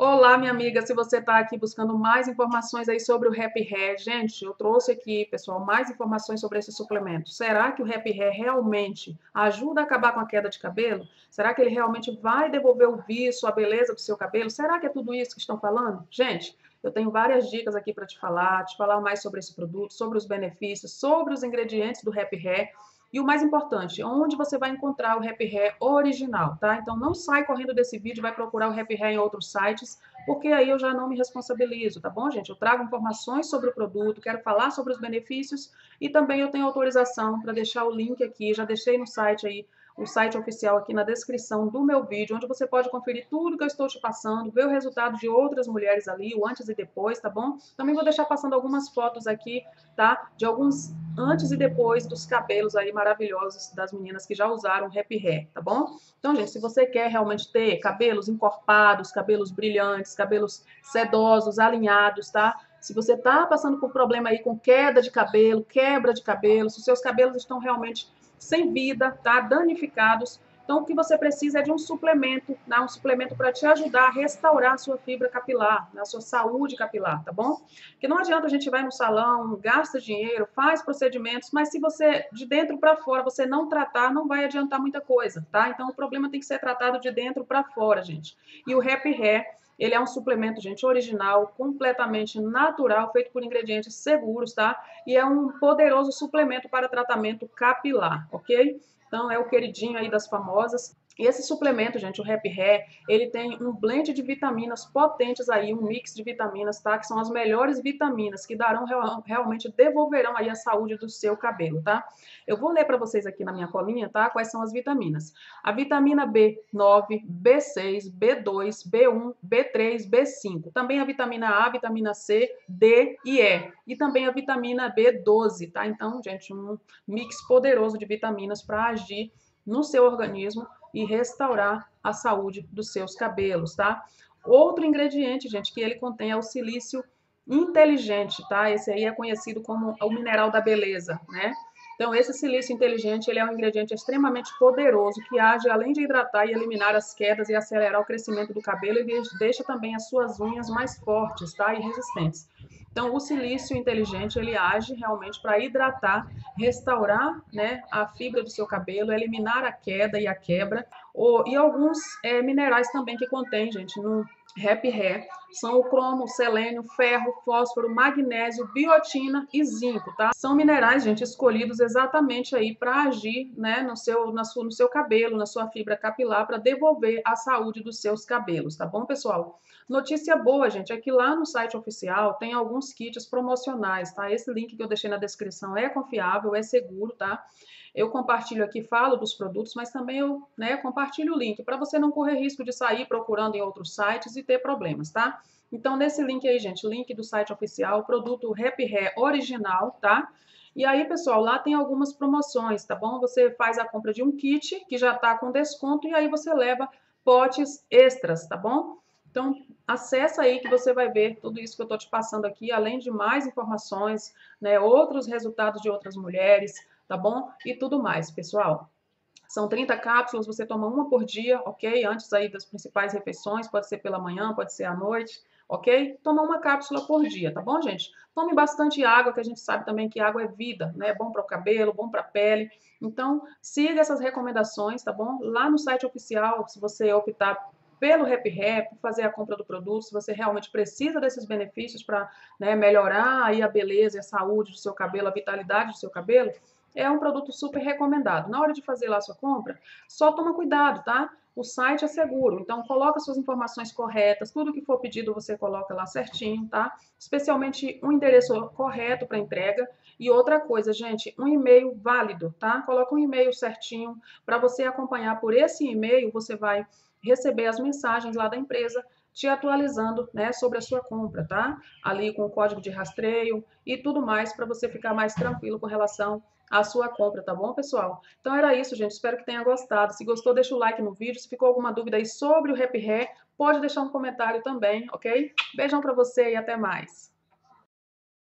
Olá, minha amiga, se você está aqui buscando mais informações aí sobre o Happy Hair, gente, eu trouxe aqui, pessoal, mais informações sobre esse suplemento. Será que o Happy Hair realmente ajuda a acabar com a queda de cabelo? Será que ele realmente vai devolver o viço, a beleza do seu cabelo? Será que é tudo isso que estão falando? Gente, eu tenho várias dicas aqui para te falar mais sobre esse produto, sobre os benefícios, sobre os ingredientes do Happy Hair. E o mais importante, onde você vai encontrar o Happy Hair original, tá? Então não sai correndo desse vídeo e vai procurar o Happy Hair em outros sites, porque aí eu já não me responsabilizo, tá bom, gente? Eu trago informações sobre o produto, quero falar sobre os benefícios e também eu tenho autorização para deixar o link aqui, já deixei no site aí, o site oficial aqui na descrição do meu vídeo, onde você pode conferir tudo que eu estou te passando, ver o resultado de outras mulheres ali, o antes e depois, tá bom? Também vou deixar passando algumas fotos aqui, tá? De alguns antes e depois dos cabelos aí maravilhosos das meninas que já usaram Happy Hair, tá bom? Então, gente, se você quer realmente ter cabelos encorpados, cabelos brilhantes, cabelos sedosos, alinhados, tá? Se você tá passando por problema aí com queda de cabelo, quebra de cabelo, se os seus cabelos estão realmente sem vida, tá? Danificados, então, o que você precisa é de um suplemento, né? Um suplemento para te ajudar a restaurar a sua fibra capilar, a sua saúde capilar, tá bom? Porque não adianta a gente vai no salão, gasta dinheiro, faz procedimentos, mas se você, de dentro para fora, você não tratar, não vai adiantar muita coisa, tá? Então, o problema tem que ser tratado de dentro para fora, gente. E o Happy Hair, ele é um suplemento, gente, original, completamente natural, feito por ingredientes seguros, tá? E é um poderoso suplemento para tratamento capilar, ok? Então, é o queridinho aí das famosas. E esse suplemento, gente, o Happy Hair, ele tem um blend de vitaminas potentes aí, um mix de vitaminas, tá? Que são as melhores vitaminas que darão realmente, devolverão aí a saúde do seu cabelo, tá? Eu vou ler para vocês aqui na minha colinha, tá? Quais são as vitaminas. A vitamina B9, B6, B2, B1, B3, B5. Também a vitamina A, vitamina C, D e E. E também a vitamina B12, tá? Então, gente, um mix poderoso de vitaminas para agir no seu organismo e restaurar a saúde dos seus cabelos, tá? Outro ingrediente, gente, que ele contém é o silício inteligente, tá? Esse aí é conhecido como o mineral da beleza, né? Então, esse silício inteligente, ele é um ingrediente extremamente poderoso que age além de hidratar e eliminar as quedas e acelerar o crescimento do cabelo e deixa também as suas unhas mais fortes, tá? E resistentes. Então, o silício inteligente, ele age realmente para hidratar, restaurar, né, a fibra do seu cabelo, eliminar a queda e a quebra, e alguns minerais também que contém, gente, no Happy Hair, são o cromo, selênio, ferro, fósforo, magnésio, biotina e zinco, tá? São minerais, gente, escolhidos exatamente aí para agir, né, no seu cabelo, na sua fibra capilar, para devolver a saúde dos seus cabelos, tá bom, pessoal? Notícia boa, gente, é que lá no site oficial tem alguns kits promocionais, tá? Esse link que eu deixei na descrição é confiável, é seguro, tá? Eu compartilho aqui, falo dos produtos, mas também eu, né, compartilho o link para você não correr risco de sair procurando em outros sites e ter problemas, tá? Então, nesse link aí, gente, link do site oficial, produto Happy Hair original, tá? E aí, pessoal, lá tem algumas promoções, tá bom? Você faz a compra de um kit que já tá com desconto e aí você leva potes extras, tá bom? Então, acessa aí que você vai ver tudo isso que eu estou te passando aqui, além de mais informações, né, outros resultados de outras mulheres, tá bom? E tudo mais, pessoal. São 30 cápsulas, você toma uma por dia, ok? Antes aí das principais refeições, pode ser pela manhã, pode ser à noite, ok? Toma uma cápsula por dia, tá bom, gente? Tome bastante água, que a gente sabe também que água é vida, né? É bom para o cabelo, bom para a pele. Então, siga essas recomendações, tá bom? Lá no site oficial, se você optar pelo Happy Hair, por fazer a compra do produto, se você realmente precisa desses benefícios para, né, melhorar aí a beleza e a saúde do seu cabelo, a vitalidade do seu cabelo, é um produto super recomendado. Na hora de fazer lá a sua compra, só toma cuidado, tá? O site é seguro, então coloca suas informações corretas, tudo que for pedido você coloca lá certinho, tá? Especialmente um endereço correto para entrega e outra coisa, gente, um e-mail válido, tá? Coloca um e-mail certinho para você acompanhar por esse e-mail, você vai receber as mensagens lá da empresa te atualizando, né, sobre a sua compra, tá? Ali com o código de rastreio e tudo mais para você ficar mais tranquilo com relação à sua compra, tá bom, pessoal? Então era isso, gente. Espero que tenha gostado. Se gostou, deixa o like no vídeo. Se ficou alguma dúvida aí sobre o Happy Hair, pode deixar um comentário também, ok? Beijão para você e até mais.